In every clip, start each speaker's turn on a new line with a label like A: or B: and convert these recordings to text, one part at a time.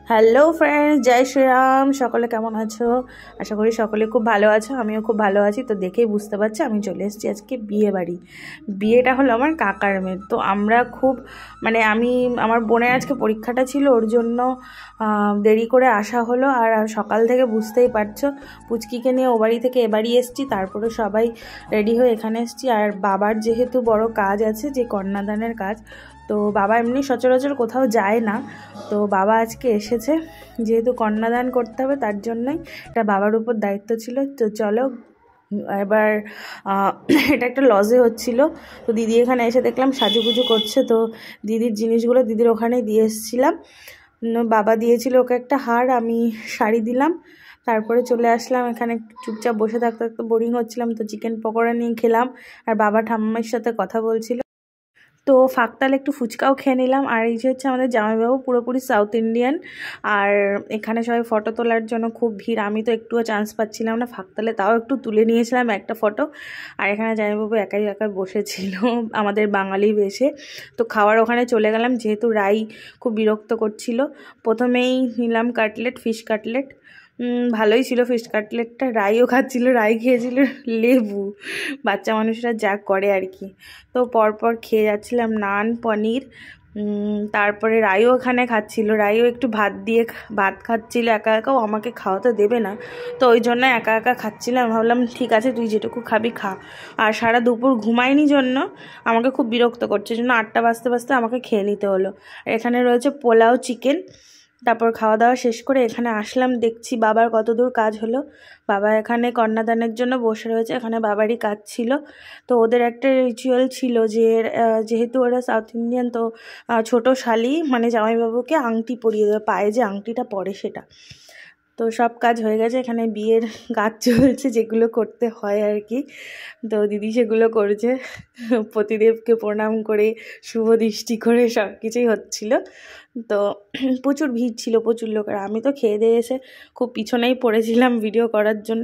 A: Hello friends, জয় শ্রীরাম। সকলে কেমন আছো? আশা করি সকলে খুব ভালো আছো। আমিও খুব ভালো আছি। তো দেখেই বুঝতে পারছি আমি চলে এসেছি আজকে বিয়ে বাড়ি। বিয়েটা হলো আমার কাকার মেয়ের। তো আমরা খুব আমার বোনের আজকে পরীক্ষাটা ছিল, ওর জন্য দেরি করে আসা হলো। আর সকাল থেকে বুঝতেই পারছো, পুচকিকে নিয়ে ও বাড়ি থেকে এ বাড়ি এসেছি, তারপরে সবাই রেডি হয়ে এখানে এসেছি। আর বাবার যেহেতু বড় কাজ আছে, যে কন্যাদানের কাজ, তো বাবা এমনি সচরাচর কোথাও যায় না। তো বাবা আজকে এসেছে, যেহেতু কন্যাদান করতে হবে তার জন্যই এটা বাবার উপর দায়িত্ব ছিল। তো চলো এবার এটা একটা লজে হচ্ছিল। তো দিদি এখানে এসে দেখলাম সাজুগুজু করছে। তো দিদির জিনিসগুলো দিদির ওখানে দিয়ে এসেছিলাম। বাবা দিয়েছিল ওকে একটা হার, আমি শাড়ি দিলাম। তারপরে চলে আসলাম এখানে, চুপচাপ বসে থাকতে থাকতে বোরিং হচ্ছিলাম, তো চিকেন পকোড়া নিয়ে খেলাম। আর বাবা ঠাম্মার সাথে কথা বলছিল। তো ফাঁকতালে একটু ফুচকাও খেয়ে নিলাম। আর এই যে হচ্ছে আমাদের জামাইবাবু, পুরোপুরি সাউথ ইন্ডিয়ান। আর এখানে সবাই ফটো তোলার জন্য খুব ভিড়। আমি তো একটুও চান্স পাচ্ছিলাম না ফাঁকতালে, তাও একটু তুলে নিয়েছিলাম একটা ফটো। আর এখানে জামাইবাবু একাই একাই বসেছিল আমাদের বাঙালি বেশে। তো খাওয়ার ওখানে চলে গেলাম, যেহেতু রাই খুব বিরক্ত করছিল। প্রথমেই নিলাম কাটলেট, ফিশ কাটলেট। ভালোই ছিল ফিশ কাটলেটটা। রাইও খাচ্ছিল, রাই খেয়েছিল লেবু। বাচ্চা মানুষরা যা করে আর কি। তো পরপর খেয়ে যাচ্ছিলাম নান, পনির। তারপরে রাইও ওখানে খাচ্ছিল, রাইও একটু ভাত খাচ্ছিল একা একা, ও আমাকে খাওয়াতে দেবে না, তো ওই জন্য একা একা খাচ্ছিলাম। ভাবলাম ঠিক আছে, তুই যেটুকু খাবি খা। আর সারা দুপুর ঘুমাইনি জন্য আমাকে খুব বিরক্ত করছে, জন্য 8টা বাজতে বাজতে আমাকে খেয়ে নিতে হলো। আর এখানে রয়েছে পোলাও, চিকেন। তারপর খাওয়া দাওয়া শেষ করে এখানে আসলাম, দেখছি বাবার কতদূর কাজ হলো। বাবা এখানে কন্যাদানের জন্য বসে রয়েছে, এখানে বাবারই কাজ ছিল। তো ওদের একটা রিচুয়াল ছিল যে যেহেতু ওরা সাউথ ইন্ডিয়ান, তো ছোট শালি মানে জামাইবাবুকে আংটি পরিয়ে দেবে, পায়ে যে আংটিটা পরে সেটা। তো সব কাজ হয়ে গেছে, এখানে বিয়ের কাজ চলছে, যেগুলো করতে হয় আর কি। তো দিদি সেগুলো করছে, পতিদেবকে প্রণাম করে শুভ দৃষ্টি করে সব কিছুই হচ্ছিল। তো প্রচুর ভিড় ছিল, প্রচুর লোকের। আমি তো খেয়ে দিয়ে এসে খুব পিছনেই পড়েছিলাম ভিডিও করার জন্য।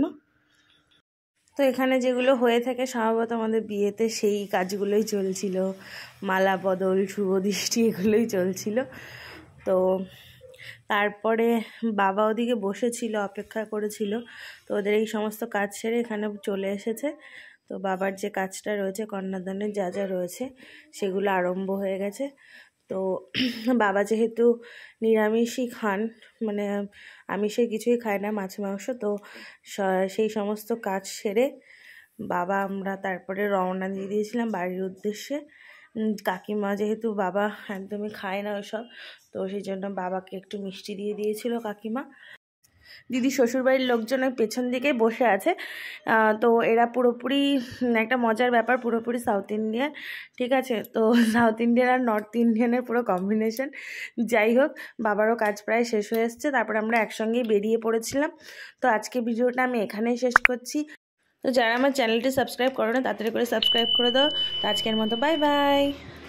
A: তো এখানে যেগুলো হয়ে থাকে স্বভাবত আমাদের বিয়েতে, সেই কাজগুলোই চলছিল। মালা বদল, শুভ দৃষ্টি, এগুলোই চলছিল। তো তারপরে বাবা ওদিকে বসেছিল, অপেক্ষা করেছিল। তো ওদের এই সমস্ত কাজ সেরে এখানে চলে এসেছে। তো বাবার যে কাজটা রয়েছে, কন্যাদানের যা যা রয়েছে সেগুলো আরম্ভ হয়ে গেছে। তো বাবা যেহেতু নিরামিষই খান, মানে আমিষে কিছুই খায় না, মাছ মাংস, তো সেই সমস্ত কাজ সেরে আমরা তারপরে রওনা দিয়ে দিয়েছিলাম বাড়ির উদ্দেশ্যে। কাকিমা, যেহেতু বাবা একদমই খায় না ওসব, তো সেই জন্য বাবাকে একটু মিষ্টি দিয়ে দিয়েছিল কাকিমা। দিদি শ্বশুরবাড়ির লোকজন ওই পেছন দিকে বসে আছে। তো এরা পুরোপুরি একটা মজার ব্যাপার, পুরোপুরি সাউথ ইন্ডিয়ান, ঠিক আছে। তো সাউথ ইন্ডিয়ান আর নর্থ ইন্ডিয়ানের পুরো কম্বিনেশন। যাই হোক, বাবারও কাজ প্রায় শেষ হয়ে এসছে, তারপর আমরা একসঙ্গেই বেরিয়ে পড়েছিলাম। তো আজকে ভিডিওটা আমি এখানেই শেষ করছি। তো যারা আমার চ্যানেলটি সাবস্ক্রাইব করো না, তাড়াতাড়ি করে সাবস্ক্রাইব করে দাও। তো আজকের মতো বাই বাই।